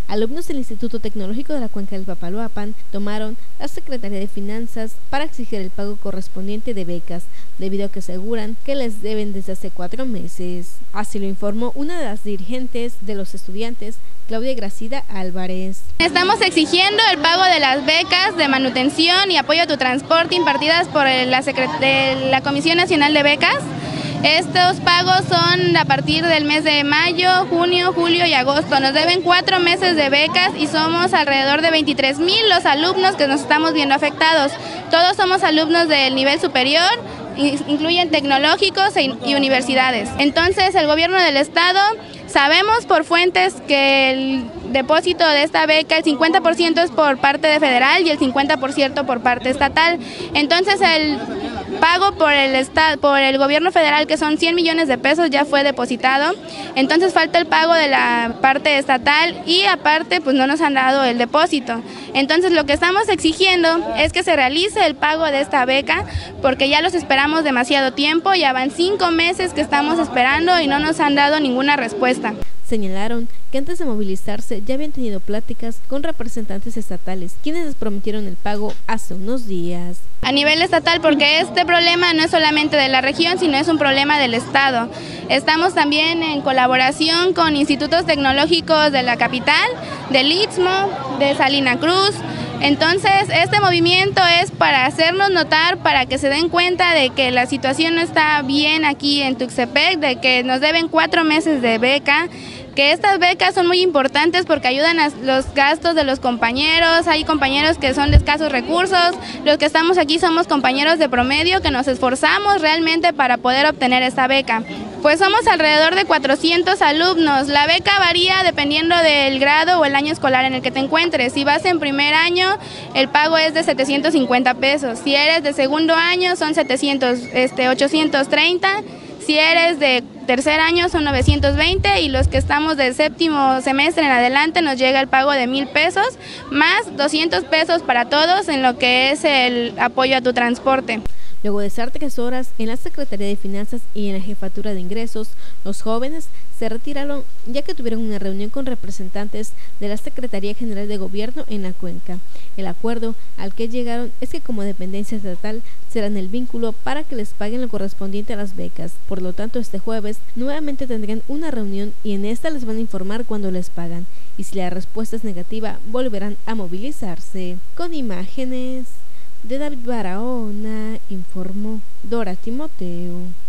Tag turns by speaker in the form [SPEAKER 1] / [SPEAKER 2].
[SPEAKER 1] Alumnos del Instituto Tecnológico de la Cuenca del Papaloapan tomaron la Secretaría de Finanzas para exigir el pago correspondiente de becas, debido a que aseguran que les deben desde hace 4 meses. Así lo informó una de las dirigentes de los estudiantes, Claudia Gracida Álvarez.
[SPEAKER 2] Estamos exigiendo el pago de las becas de manutención y apoyo a tu transporte impartidas por la Comisión Nacional de Becas. Estos pagos son a partir del mes de mayo, junio, julio y agosto. Nos deben 4 meses de becas y somos alrededor de 23,000 los alumnos que nos estamos viendo afectados. Todos somos alumnos del nivel superior, incluyen tecnológicos y universidades. Entonces el gobierno del estado, sabemos por fuentes que el depósito de esta beca, el 50% es por parte de federal y el 50% por parte estatal. Entonces el pago por el gobierno federal, que son 100 millones de pesos, ya fue depositado. Entonces falta el pago de la parte estatal y aparte pues no nos han dado el depósito. Entonces lo que estamos exigiendo es que se realice el pago de esta beca, porque ya los esperamos demasiado tiempo, ya van 5 meses que estamos esperando y no nos han dado ninguna respuesta.
[SPEAKER 1] Señalaron que antes de movilizarse ya habían tenido pláticas con representantes estatales, quienes les prometieron el pago hace unos días.
[SPEAKER 2] A nivel estatal, porque este problema no es solamente de la región, sino es un problema del estado. Estamos también en colaboración con institutos tecnológicos de la capital, del Istmo, de Salina Cruz. Entonces, este movimiento es para hacernos notar, para que se den cuenta de que la situación no está bien aquí en Tuxtepec, de que nos deben 4 meses de beca, que estas becas son muy importantes porque ayudan a los gastos de los compañeros. Hay compañeros que son de escasos recursos, los que estamos aquí somos compañeros de promedio que nos esforzamos realmente para poder obtener esta beca. Pues somos alrededor de 400 alumnos. La beca varía dependiendo del grado o el año escolar en el que te encuentres. Si vas en primer año, el pago es de 750 pesos. Si eres de segundo año, son 830. Si eres de tercer año son 920 y los que estamos del séptimo semestre en adelante nos llega el pago de 1,000 pesos más 200 pesos para todos en lo que es el apoyo a tu transporte.
[SPEAKER 1] Luego de estar 3 horas en la Secretaría de Finanzas y en la Jefatura de Ingresos, los jóvenes se retiraron ya que tuvieron una reunión con representantes de la Secretaría General de Gobierno en la Cuenca. El acuerdo al que llegaron es que como dependencia estatal serán el vínculo para que les paguen lo correspondiente a las becas. Por lo tanto, este jueves nuevamente tendrán una reunión y en esta les van a informar cuándo les pagan. Y si la respuesta es negativa, volverán a movilizarse. Con imágenes de David Barahona, informó Dora Timoteo.